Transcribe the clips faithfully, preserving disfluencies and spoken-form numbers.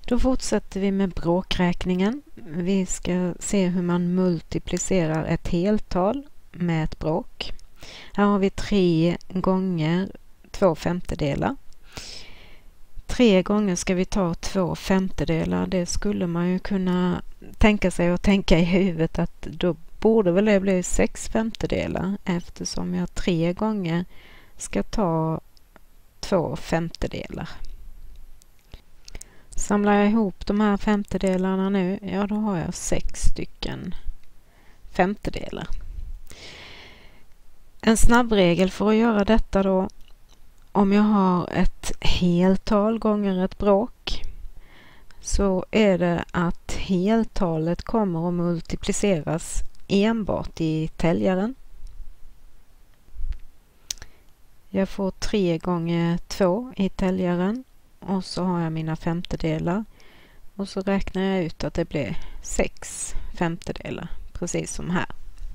Då fortsätter vi med bråkräkningen. Vi ska se hur man multiplicerar ett heltal med ett bråk. Här har vi tre gånger två femtedelar. Tre gånger ska vi ta två femtedelar. Det skulle man ju kunna tänka sig och tänka i huvudet att då borde väl det bli sex femtedelar eftersom jag tre gånger ska ta två femtedelar. Samlar jag ihop de här femtedelarna nu, ja då har jag sex stycken femtedelar. En snabbregel för att göra detta då, om jag har ett heltal gånger ett bråk så är det att heltalet kommer att multipliceras enbart i täljaren. Jag får tre gånger två i täljaren och så har jag mina femtedelar och så räknar jag ut att det blir sex femtedelar, precis som här.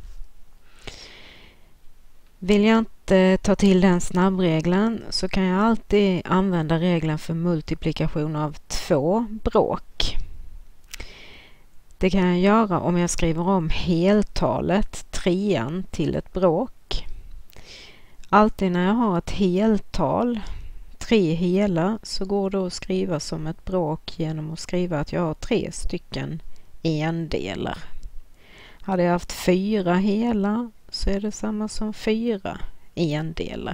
Vill jag inte ta till den snabbregeln så kan jag alltid använda regeln för multiplikation av två bråk. Det kan jag göra om jag skriver om heltalet trean till ett bråk. Alltid när jag har ett heltal, tre hela, så går det att skriva som ett bråk genom att skriva att jag har tre stycken endelar. Hade jag haft fyra hela så är det samma som fyra endelar.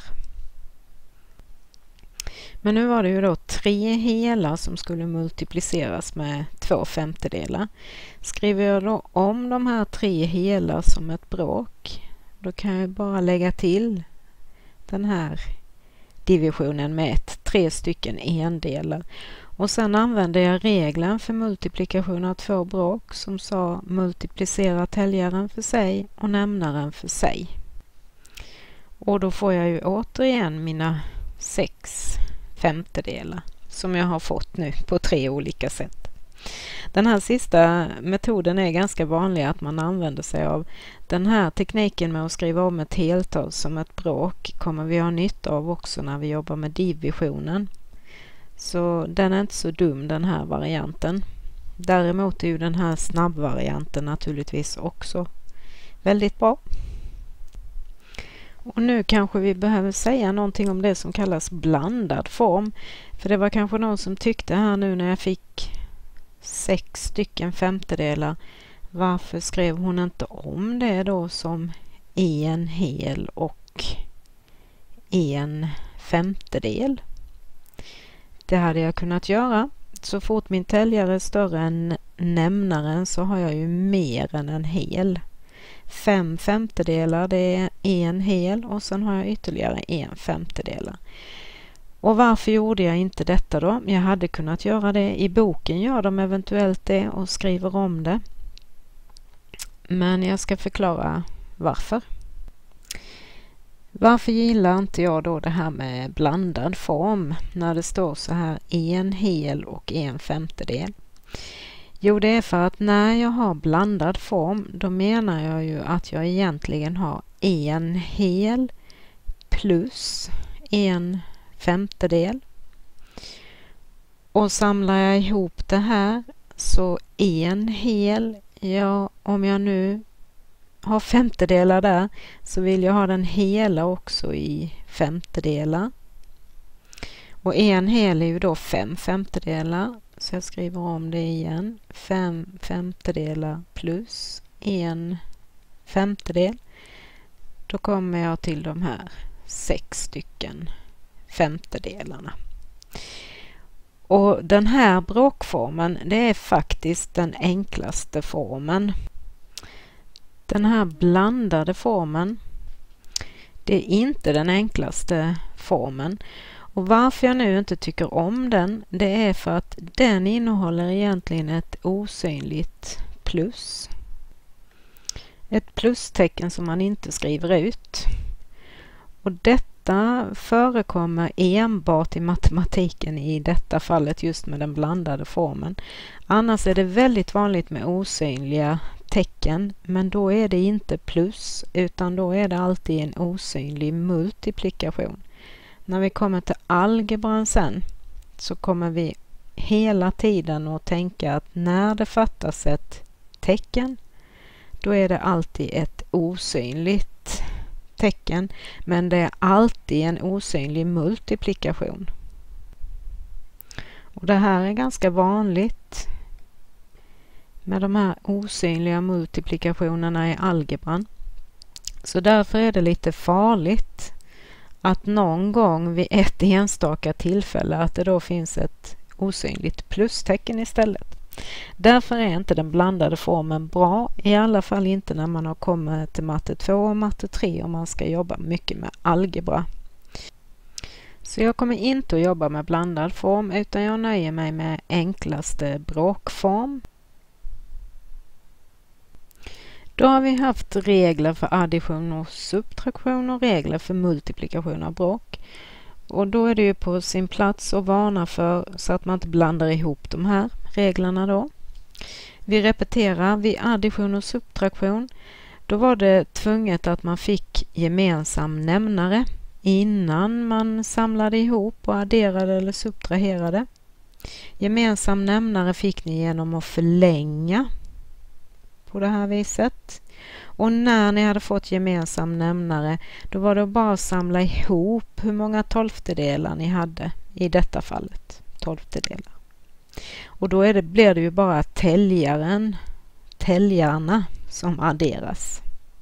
Men nu var det ju då tre hela som skulle multipliceras med två femtedelar. Skriver jag då om de här tre hela som ett bråk, då kan jag bara lägga till den här divisionen med ett, tre stycken endelar. Och sen använder jag regeln för multiplikation av två bråk som sa multiplicera täljaren för sig och nämnaren för sig. Och då får jag ju återigen mina sex femtedelar som jag har fått nu på tre olika sätt. Den här sista metoden är ganska vanlig att man använder sig av. Den här tekniken med att skriva om ett heltal som ett bråk kommer vi ha nytta av också när vi jobbar med divisionen. Så den är inte så dum, den här varianten. Däremot är ju den här snabbvarianten naturligtvis också väldigt bra. Och nu kanske vi behöver säga någonting om det som kallas blandad form. För det var kanske någon som tyckte här nu när jag fick sex stycken femtedelar. Varför skrev hon inte om det då som en hel och en femtedel? Det hade jag kunnat göra. Så fort min täljare är större än nämnaren så har jag ju mer än en hel. Fem femtedelar, det är en hel och sen har jag ytterligare en femtedelar. Och varför gjorde jag inte detta då? Jag hade kunnat göra det. I boken gör de eventuellt det och skriver om det. Men jag ska förklara varför. Varför gillar inte jag då det här med blandad form när det står så här en hel och en femtedel? Jo, det är för att när jag har blandad form då menar jag ju att jag egentligen har en hel plus en femtedel. Och samlar jag ihop det här så en hel, ja om jag nu har femtedelar där så vill jag ha den hela också i femtedelar. Och en hel är ju då fem femtedelar. Så jag skriver om det igen. Fem femtedelar plus en femtedel. Då kommer jag till de här sex stycken femtedelarna. Och den här bråkformen, det är faktiskt den enklaste formen. Den här blandade formen, det är inte den enklaste formen. Och varför jag nu inte tycker om den, det är för att den innehåller egentligen ett osynligt plus. Ett plustecken som man inte skriver ut. Och detta förekommer enbart i matematiken i detta fallet just med den blandade formen. Annars är det väldigt vanligt med osynliga tecken, men då är det inte plus utan då är det alltid en osynlig multiplikation. När vi kommer till algebran sen så kommer vi hela tiden att tänka att när det fattas ett tecken, då är det alltid ett osynligt tecken, men det är alltid en osynlig multiplikation. Och det här är ganska vanligt med de här osynliga multiplikationerna i algebran. Så därför är det lite farligt att någon gång vid ett enstaka tillfälle att det då finns ett osynligt plustecken istället. Därför är inte den blandade formen bra, i alla fall inte när man har kommit till matte två och matte tre och man ska jobba mycket med algebra. Så jag kommer inte att jobba med blandad form utan jag nöjer mig med enklaste bråkform. Då har vi haft regler för addition och subtraktion och regler för multiplikation av bråk. Och då är det ju på sin plats att varna för så att man inte blandar ihop de här reglerna då. Vi repeterar, vid addition och subtraktion, då var det tvunget att man fick gemensam nämnare innan man samlade ihop och adderade eller subtraherade. Gemensam nämnare fick ni genom att förlänga på det här viset. Och när ni hade fått gemensam nämnare, då var det bara att samla ihop hur många tolftedelar ni hade i detta fallet. Tolftedelar. Och då är det, blir det ju bara täljaren, täljarna som adderas.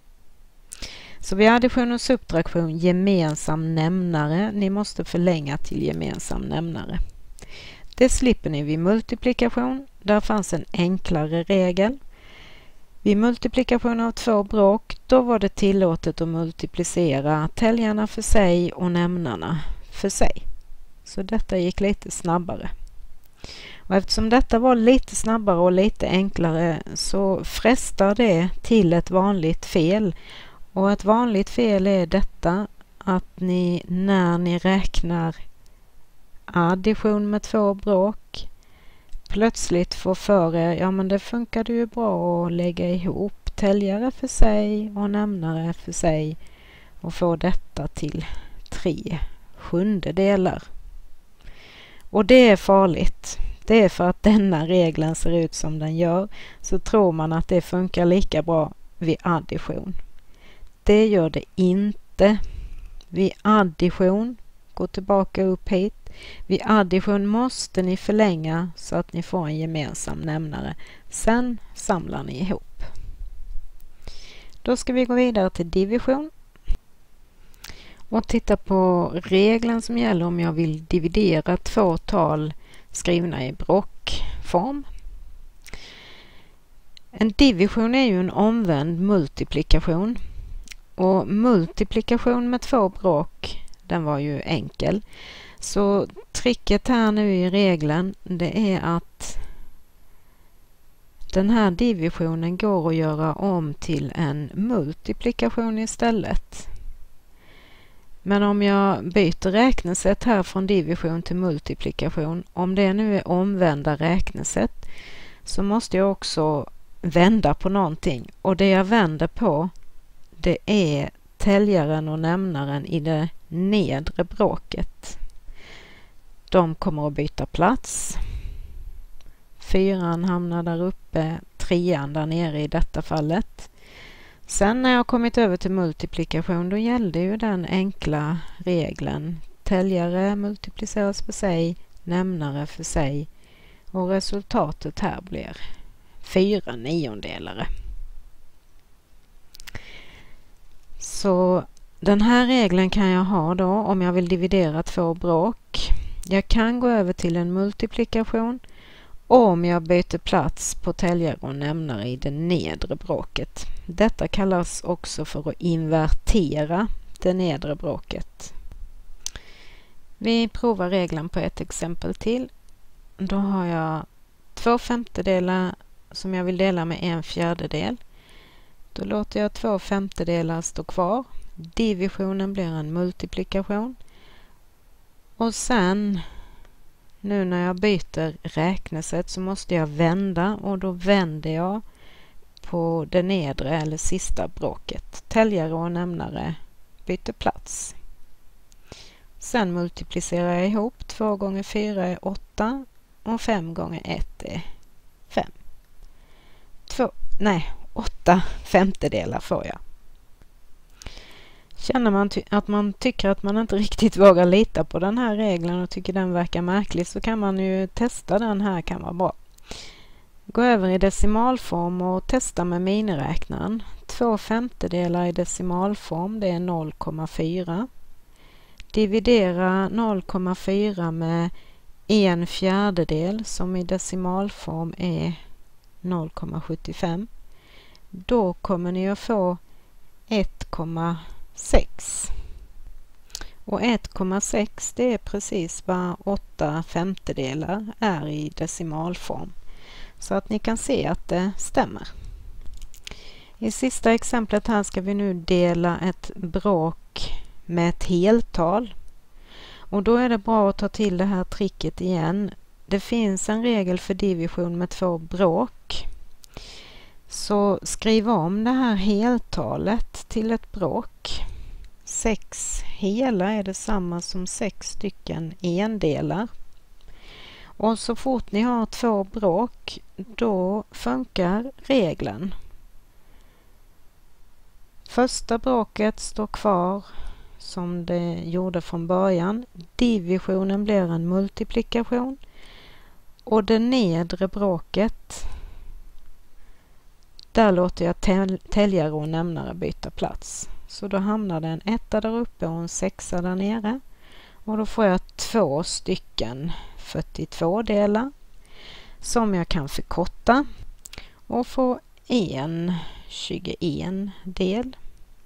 Så vid addition och subtraktion, gemensam nämnare. Ni måste förlänga till gemensam nämnare. Det slipper ni vid multiplikation. Där fanns en enklare regel. Vid multiplikation av två bråk, då var det tillåtet att multiplicera täljarna för sig och nämnarna för sig. Så detta gick lite snabbare. Och eftersom detta var lite snabbare och lite enklare så frestar det till ett vanligt fel. Och ett vanligt fel är detta att ni när ni räknar addition med två bråk plötsligt får för er, ja men det funkade ju bra att lägga ihop täljare för sig och nämnare för sig och få detta till tre sjundedelar. Och det är farligt. Det är för att denna regeln ser ut som den gör, så tror man att det funkar lika bra vid addition. Det gör det inte. Vid addition, gå tillbaka upp hit. Vid addition måste ni förlänga så att ni får en gemensam nämnare. Sen samlar ni ihop. Då ska vi gå vidare till division. Och titta på regeln som gäller om jag vill dividera två tal skrivna i bråkform. En division är ju en omvänd multiplikation. Och multiplikation med två bråk, den var ju enkel. Så tricket här nu i regeln, det är att den här divisionen går att göra om till en multiplikation istället. Men om jag byter räknesätt här från division till multiplikation, om det nu är omvända räknesätt, så måste jag också vända på någonting. Och det jag vänder på, det är täljaren och nämnaren i det nedre bråket. De kommer att byta plats. Fyran hamnar där uppe, trean där nere i detta fallet. Sen när jag kommit över till multiplikation, då gällde ju den enkla regeln. Täljare multipliceras för sig, nämnare för sig. Och resultatet här blir fyra niondelare. Så den här regeln kan jag ha då om jag vill dividera två bråk. Jag kan gå över till en multiplikation om jag byter plats på täljare och nämnare i det nedre bråket. Detta kallas också för att invertera det nedre bråket. Vi provar regeln på ett exempel till. Då har jag två femtedelar som jag vill dela med en fjärdedel. Då låter jag två femtedelar stå kvar. Divisionen blir en multiplikation. Och sen, nu när jag byter räknesätt, så måste jag vända, och då vänder jag på det nedre eller sista bråket. Täljare och nämnare byter plats. Sen multiplicerar jag ihop. två gånger fyra är åtta. och fem gånger ett är fem. Två, nej, åtta femtedelar får jag. Känner man att man tycker att man inte riktigt vågar lita på den här regeln och tycker den verkar märklig, så kan man ju testa den här, kan vara bra. Gå över i decimalform och testa med miniräknaren. Två femtedelar i decimalform, det är noll komma fyra. Dividera noll komma fyra med en fjärdedel som i decimalform är noll komma sjuttiofem. Då kommer ni att få ett komma sex. Och ett komma sex, det är precis vad åtta femtedelar är i decimalform. Så att ni kan se att det stämmer. I sista exemplet här ska vi nu dela ett bråk med ett heltal. Och då är det bra att ta till det här tricket igen. Det finns en regel för division med två bråk. Så skriv om det här heltalet till ett bråk. sex hela är detsamma som sex stycken endelar. Och så fort ni har två bråk, då funkar regeln. Första bråket står kvar som det gjorde från början. Divisionen blir en multiplikation. Och det nedre bråket, där låter jag täl täljare och nämnare byta plats. Så då hamnar det en etta där uppe och en sexa där nere. Och då får jag två stycken fyrtiotvå delar som jag kan förkorta och få en tjugoen del.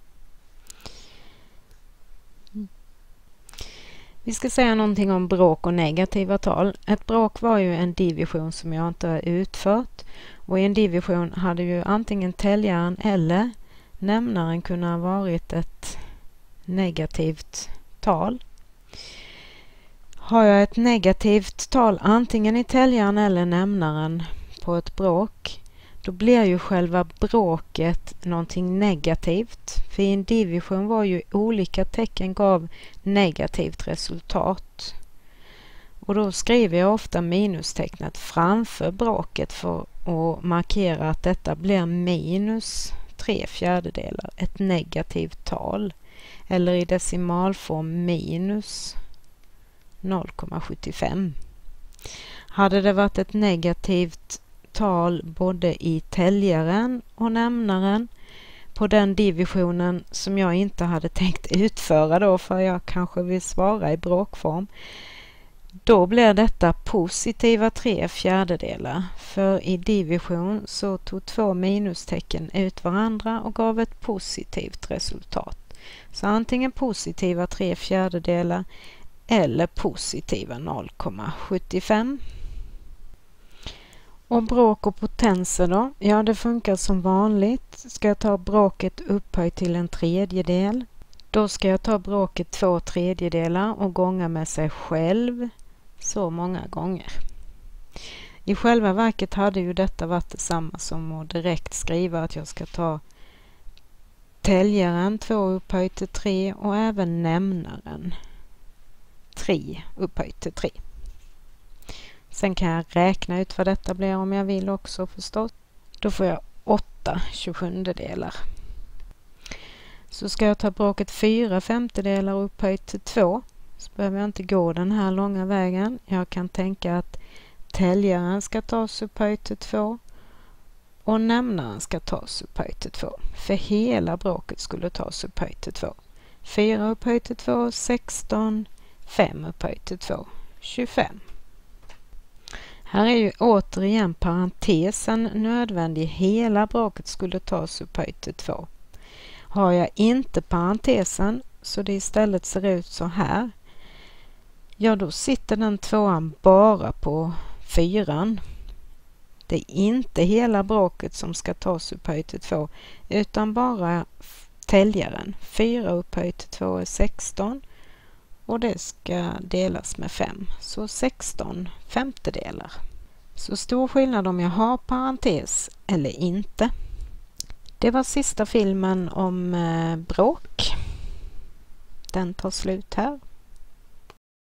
Vi ska säga någonting om bråk och negativa tal. Ett bråk var ju en division som jag inte har utfört, och i en division hade ju antingen täljaren eller nämnaren kunnat ha varit ett negativt tal. Har jag ett negativt tal antingen i täljaren eller nämnaren på ett bråk, då blir ju själva bråket någonting negativt. För i en division var ju olika tecken gav negativt resultat. Och då skriver jag ofta minustecknet framför bråket för att markera att detta blir minus tre fjärdedelar, ett negativt tal. Eller i decimalform minus noll komma sjuttiofem. Hade det varit ett negativt tal både i täljaren och nämnaren på den divisionen som jag inte hade tänkt utföra då, för jag kanske vill svara i bråkform, då blir detta positiva tre fjärdedelar. För i division så tog två minustecken ut varandra och gav ett positivt resultat. Så antingen positiva tre fjärdedelar eller positiva noll komma sjuttiofem. Och bråk och potenser då? Ja, det funkar som vanligt. Ska jag ta bråket upphöjt till en tredjedel, då ska jag ta bråket två tredjedelar och gånga med sig själv så många gånger. I själva verket hade ju detta varit detsamma som att direkt skriva att jag ska ta täljaren två upphöjt till tre och även nämnaren tre upphöjt till tre. Sen kan jag räkna ut vad detta blir om jag vill också förstås. Då får jag åtta tjugosjundedelar. Så ska jag ta bråket fyra femtedelar upphöjt till två, så behöver jag inte gå den här långa vägen. Jag kan tänka att täljaren ska tas upphöjt till två och nämnaren ska tas upphöjt till två. För hela bråket skulle tas upphöjt till två. fyra upphöjt till två, sexton. fem upphöjt till två, tjugofem. Här är ju återigen parentesen nödvändig. Hela bråket skulle tas upphöjt till två. Har jag inte parentesen så det istället ser ut så här, ja då sitter den tvåan bara på fyran. Det är inte hela bråket som ska tas upphöjt till två utan bara täljaren. fyra upphöjt till två är sexton. Och det ska delas med fem. Så sexton femtedelar. Så stor skillnad om jag har parentes eller inte. Det var sista filmen om eh, bråk. Den tar slut här.